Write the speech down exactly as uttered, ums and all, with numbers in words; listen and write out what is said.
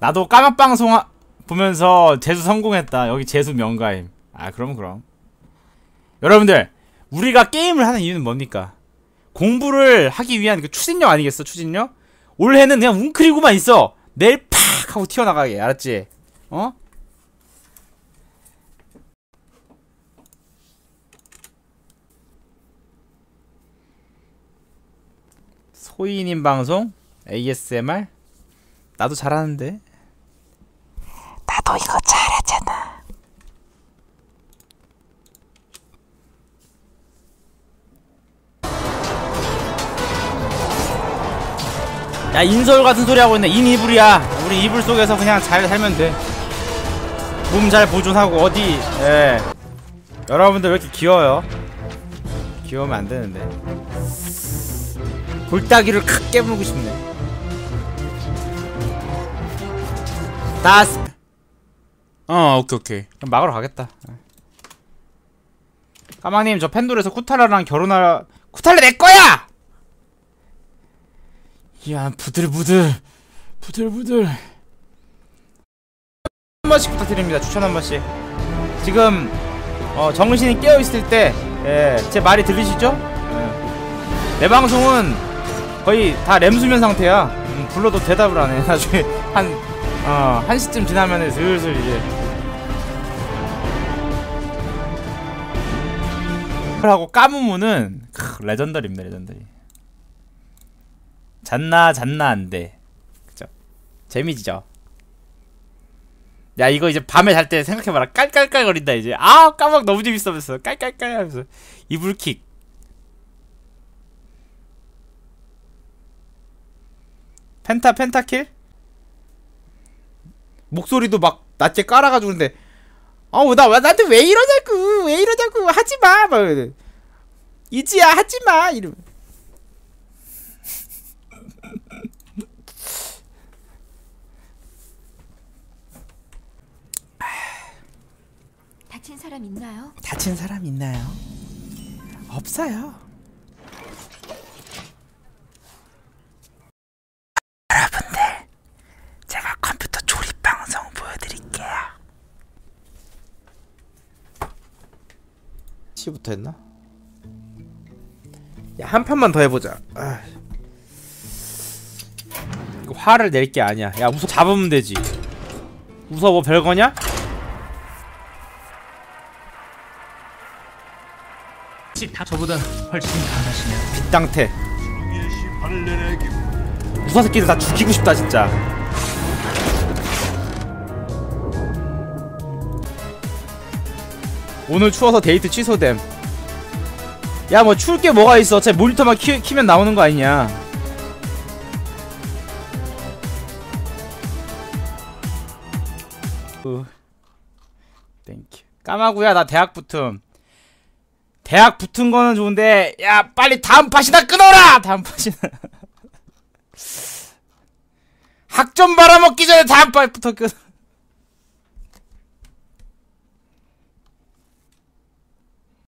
나도 까막방송 하, 보면서 재수 성공했다. 여기 재수 명가임. 아 그럼 그럼 여러분들 우리가 게임을 하는 이유는 뭡니까? 공부를 하기 위한 그 추진력 아니겠어? 추진력? 올해는 그냥 웅크리고만 있어. 내일 팍 하고 튀어나가게. 알았지? 어? 소희님 방송? 에이에스엠알? 나도 잘하는데. 나도 이거 잘하잖아. 야 인서울 같은 소리 하고 있네. 인이불이야. 우리 이불 속에서 그냥 잘 살면 돼. 몸 잘 보존하고 어디. 예. 여러분들 왜 이렇게 귀여워요? 귀여우면 안 되는데. 골따기를 칵 깨물고 싶네. 다스. 어 오케이 오케이. 그럼 막으러 가겠다. 까망님 저 팬돌에서 쿠탈라랑 결혼할. 쿠탈라 내 거야! 이야 부들부들 부들부들. 한 번씩 부탁드립니다. 추천 한 번씩. 지금 어 정신이 깨어있을 때 예, 제 말이 들리시죠? 예. 내 방송은 거의 다 램수면 상태야. 음, 불러도 대답을 안해. 나중에 한 어 한 시쯤 지나면은 슬슬 이제 하고 까무무는 크, 레전더리입니다. 레전더리. 잤나 잤나 안돼. 그쵸? 재미지죠? 야 이거 이제 밤에 잘 때 생각해봐라. 깔깔깔거린다 이제. 아 까막 너무 재밌어면서 깔깔깔 하면서 이불킥. 펜타 펜타킬? 목소리도 막 낮게 깔아가지고 근데 어우 나 나한테 왜 이러냐고 왜 이러냐고 하지마 막 이지야 하지마 이러면. 다친 사람 있나요? 다친 사람 있나요? 없어요. 여러분들 제가 컴퓨터 조립 방송 보여드릴게요. 시부터 했나? 야 한 판만 더 해보자. 아. 이거 화를 낼 게 아니야. 야 웃어 잡으면 되지. 웃어 뭐 별거냐? 저보다 훨씬 강하시네요. 빗땅태. 무사 새끼들 다 죽이고 싶다 진짜. 오늘 추워서 데이트 취소됨. 야 뭐 추울 게 뭐가 있어. 제 모니터만 키, 키면 나오는 거 아니냐. 으 땡큐. 까마구야 나 대학 붙음. 대학 붙은 거는 좋은데 야 빨리 다음 팟이나 끊어라. 다음 팟이나. 학점 말아먹기 전에 다음 팟부터 끊어.